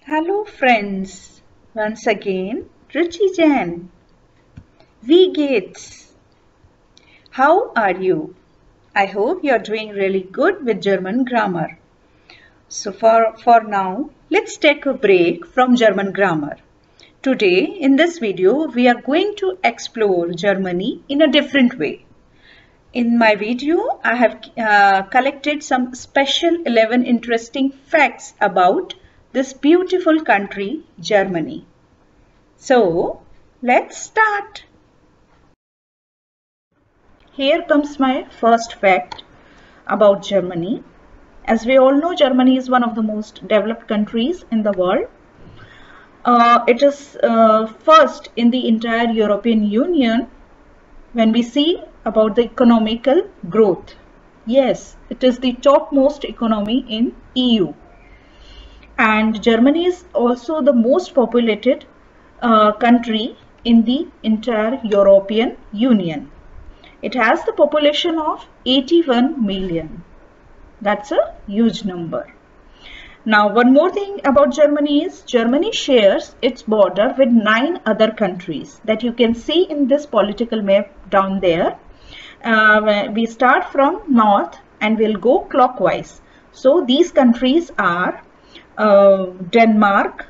Hello friends, once again Ruchi Jain. V Gates. How are you? I hope you are doing really good with German grammar. So for now, let's take a break from German grammar. Today in this video, we are going to explore Germany in a different way. In my video, I have collected some special 11 interesting facts about this beautiful country, Germany. So, let's start. Here comes my first fact about Germany. As we all know, Germany is one of the most developed countries in the world. It is first in the entire European Union when we see about the economical growth. Yes, it is the topmost economy in EU. And Germany is also the most populated country in the entire European Union. It has the population of 81 million. That's a huge number. Now, one more thing about Germany is Germany shares its border with 9 other countries that you can see in this political map down there. We start from north and we'll go clockwise. So, these countries are Denmark,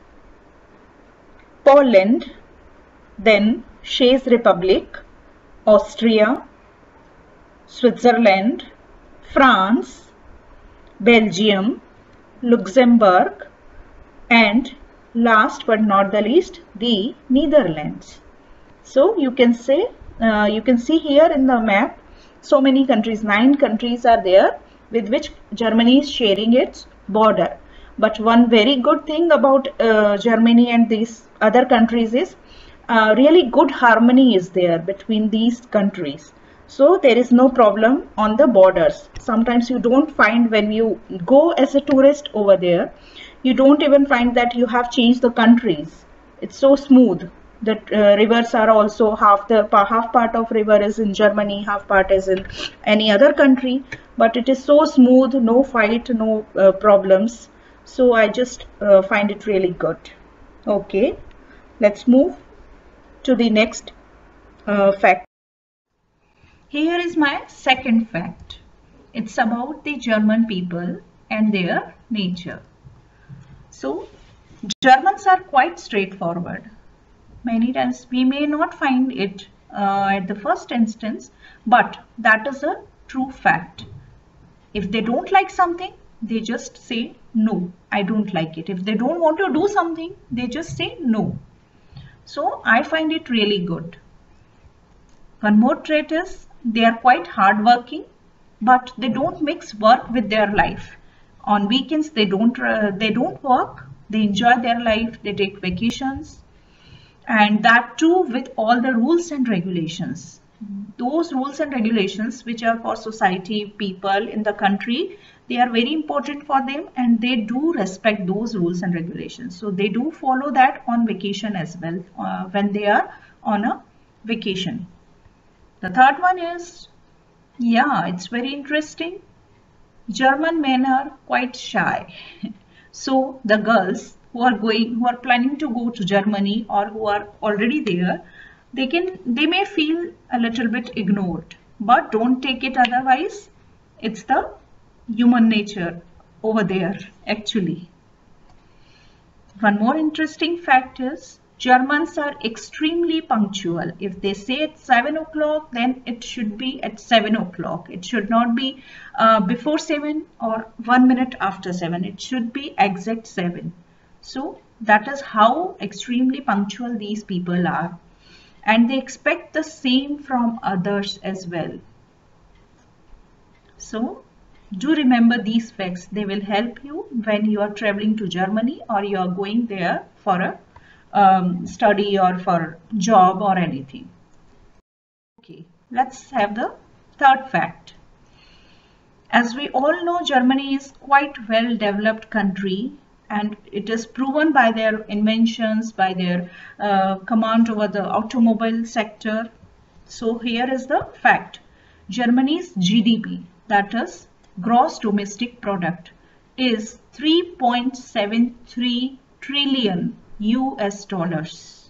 Poland, then Czech Republic, Austria, Switzerland, France, Belgium, Luxemburg, and last but not the least, the Netherlands. So you can see here in the map, so many countries, 9 countries are there with which Germany is sharing its border. But one very good thing about Germany and these other countries is really good harmony is there between these countries. So there is no problem on the borders. Sometimes you don't find when you go as a tourist over there, you don't even find that you have changed the countries. It's so smooth. The rivers are also half part of river is in Germany, half part is in any other country. But it is so smooth, no fight, no problems. So I just find it really good. Okay, let's move to the next fact. Here is my second fact. It's about the German people and their nature. So, Germans are quite straightforward. Many times we may not find it at the first instance, but that is a true fact. If they don't like something, they just say no, I don't like it. If they don't want to do something, they just say no. So, I find it really good. One more trait is they are quite hardworking, but they don't mix work with their life. On weekends, they don't work. They enjoy their life. They take vacations, and that too with all the rules and regulations. Those rules and regulations which are for society, people in the country, they are very important for them, and they do respect those rules and regulations. So they do follow that on vacation as well when they are on a vacation. The third one is, yeah, it's very interesting. German men are quite shy. So the girls who are planning to go to Germany or who are already there, they may feel a little bit ignored, but don't take it otherwise. It's the human nature over there actually. One more interesting fact is Germans are extremely punctual. If they say it's 7 o'clock, then it should be at 7 o'clock. It should not be before 7 or 1 minute after 7. It should be exact 7. So that is how extremely punctual these people are. And they expect the same from others as well. So do remember these facts. They will help you when you are traveling to Germany or you are going there for a study or for job or anything. Okay, let's have the third fact. As we all know, Germany is quite well developed country, and it is proven by their inventions, by their command over the automobile sector. So here is the fact. Germany's GDP, that is gross domestic product, is 3.73 trillion US dollars.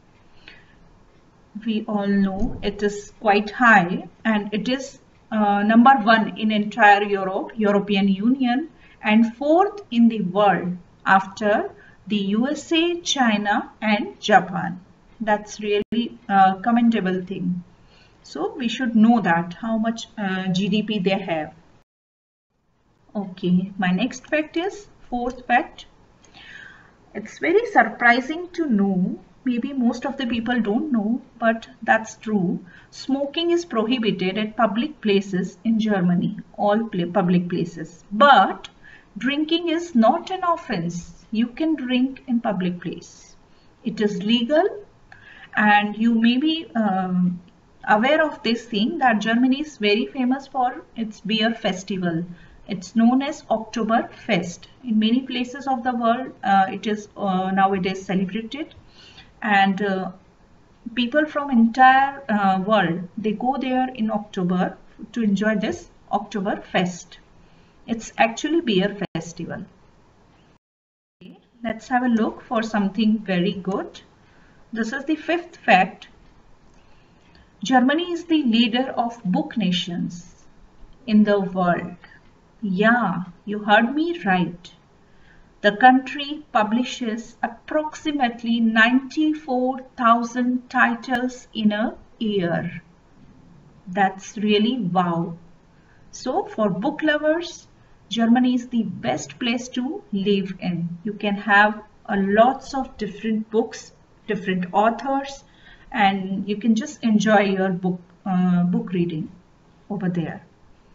We all know it is quite high, and it is number 1 in entire European Union, and 4th in the world after the USA, China and Japan. That's really a commendable thing. So we should know that how much GDP they have. Okay, my next fact is 4th fact. It's very surprising to know, maybe most of the people don't know, but that's true. Smoking is prohibited at public places in Germany, all public places. But drinking is not an offense. You can drink in public place. It is legal, and you may be aware of this thing that Germany is very famous for its beer festival. It's known as Oktoberfest. In many places of the world, it is nowadays celebrated, and people from entire world, they go there in October to enjoy this Oktoberfest. It's actually beer festival. Okay, let's have a look for something very good. This is the 5th fact. Germany is the leader of book nations in the world. Yeah, you heard me right. The country publishes approximately 94,000 titles in a year. That's really wow. So for book lovers, Germany is the best place to live in. You can have lots of different books, different authors, and you can just enjoy your book reading over there.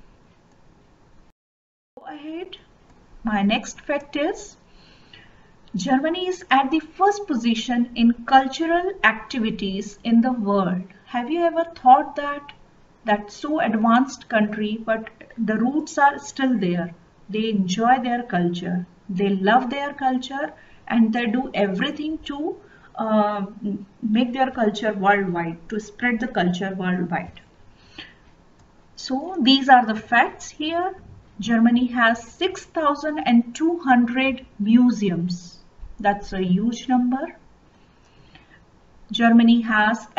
Ahead. My next fact is Germany is at the first position in cultural activities in the world. Have you ever thought that so advanced country, but the roots are still there? They enjoy their culture, they love their culture, and they do everything to make their culture worldwide, to spread the culture worldwide. So these are the facts here. Germany has 6,200 museums. That's a huge number. Germany has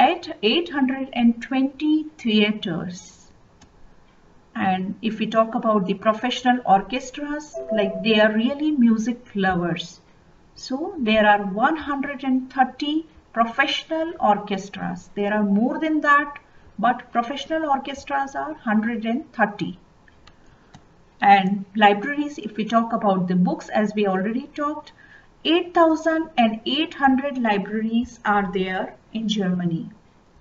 820 theaters. And if we talk about the professional orchestras, like they are really music lovers. So there are 130 professional orchestras. There are more than that, but professional orchestras are 130. And libraries, if we talk about the books, as we already talked, 8,800 libraries are there in Germany.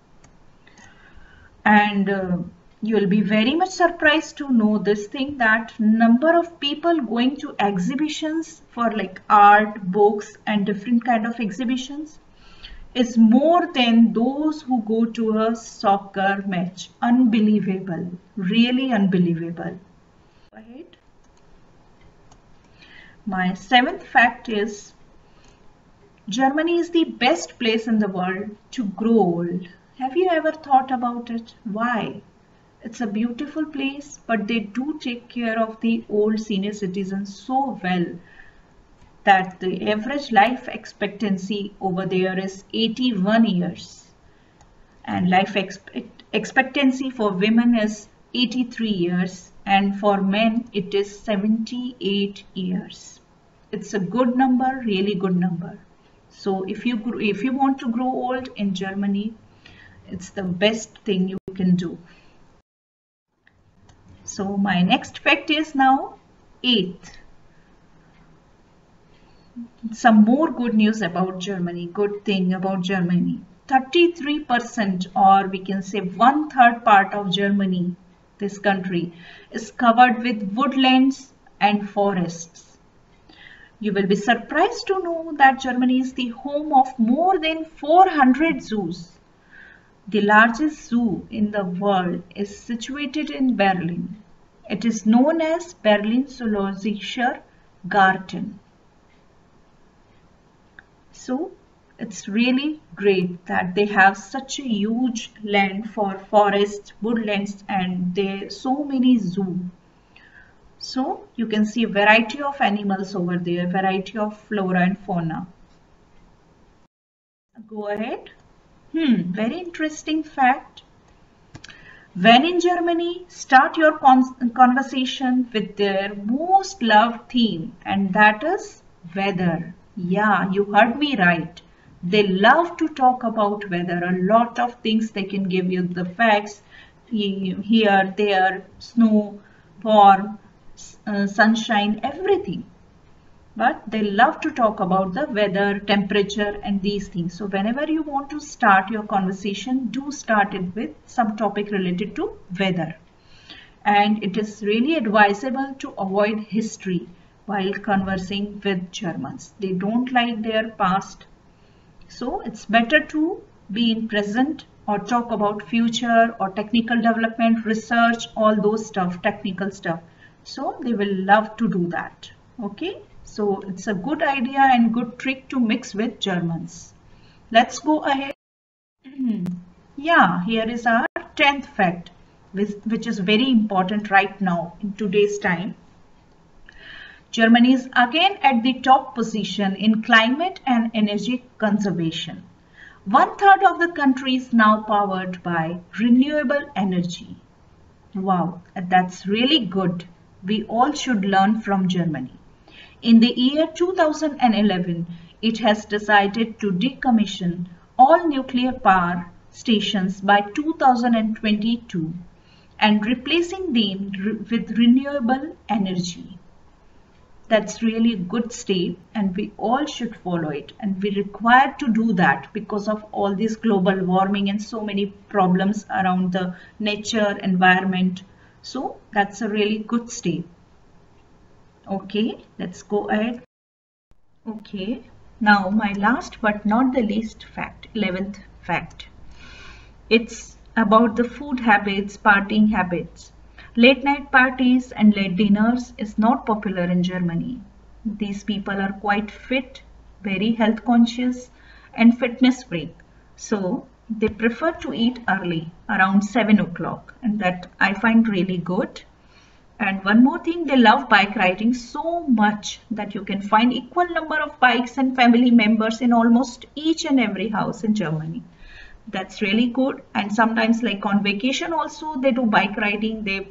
And you will be very much surprised to know this thing, that number of people going to exhibitions for like art, books and different kind of exhibitions is more than those who go to a soccer match. Unbelievable, really unbelievable. Ahead. My 7th fact is Germany is the best place in the world to grow old. Have you ever thought about it? Why? It's a beautiful place, but they do take care of the old senior citizens so well that the average life expectancy over there is 81 years. And life expectancy for women is 83 years. And for men, it is 78 years. It's a good number, really good number. So if you want to grow old in Germany, it's the best thing you can do. So my next fact is now 8th. Some more good news about Germany, good thing about Germany. 33%, or we can say 1/3 part of Germany, this country, is covered with woodlands and forests. You will be surprised to know that Germany is the home of more than 400 zoos. The largest zoo in the world is situated in Berlin. It is known as Berlin Zoologischer Garten. So it's really great that they have such a huge land for forests, woodlands, and there so many zoos. So you can see a variety of animals over there, variety of flora and fauna. Go ahead. Very interesting fact. When in Germany, start your conversation with their most loved theme, and that is weather. Yeah, you heard me right. They love to talk about weather. A lot of things they can give you the facts here, there, snow, warm, sunshine, everything. But they love to talk about the weather, temperature and these things. So whenever you want to start your conversation, do start it with some topic related to weather. And it is really advisable to avoid history while conversing with Germans. They don't like their past. So it's better to be in present or talk about future or technical development, research, all those stuff, technical stuff. So they will love to do that. Okay. So it's a good idea and good trick to mix with Germans. Let's go ahead. Yeah, here is our 10th fact, which is very important right now in today's time. Germany is again at the top position in climate and energy conservation. 1/3 of the country is now powered by renewable energy. Wow, that's really good. We all should learn from Germany. In the year 2011, it has decided to decommission all nuclear power stations by 2022 and replacing them with renewable energy. That's really a good step and we all should follow it, and we require to do that because of all this global warming and so many problems around the nature, environment. So that's a really good step. Okay, let's go ahead. Okay, now my last but not the least fact, 11th fact. It's about the food habits, partying habits. Late night parties and late dinners is not popular in Germany. These people are quite fit, very health conscious and fitness freak. So they prefer to eat early, around 7 o'clock, and that I find really good. And one more thing, they love bike riding so much that you can find equal number of bikes and family members in almost each and every house in Germany. That's really good. And sometimes like on vacation also they do bike riding. They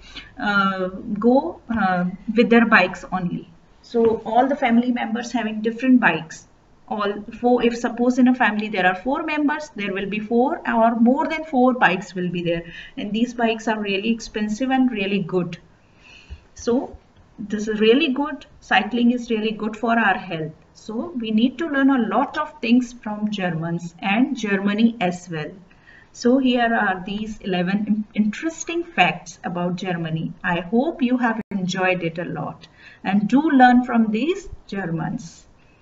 go with their bikes only. So all the family members having different bikes. All four, if suppose in a family there are 4 members, there will be 4 or more than 4 bikes will be there. And these bikes are really expensive and really good. So this is really good. Cycling is really good for our health. So we need to learn a lot of things from Germans and Germany as well. So here are these 11 interesting facts about Germany. I hope you have enjoyed it a lot and do learn from these Germans.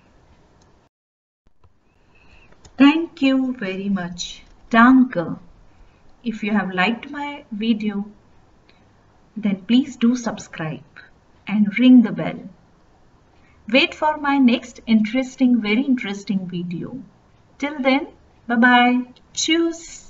Thank you very much. Danke. If you have liked my video, then please do subscribe and ring the bell. Wait for my next very interesting video. Till then, bye bye. Tschüss.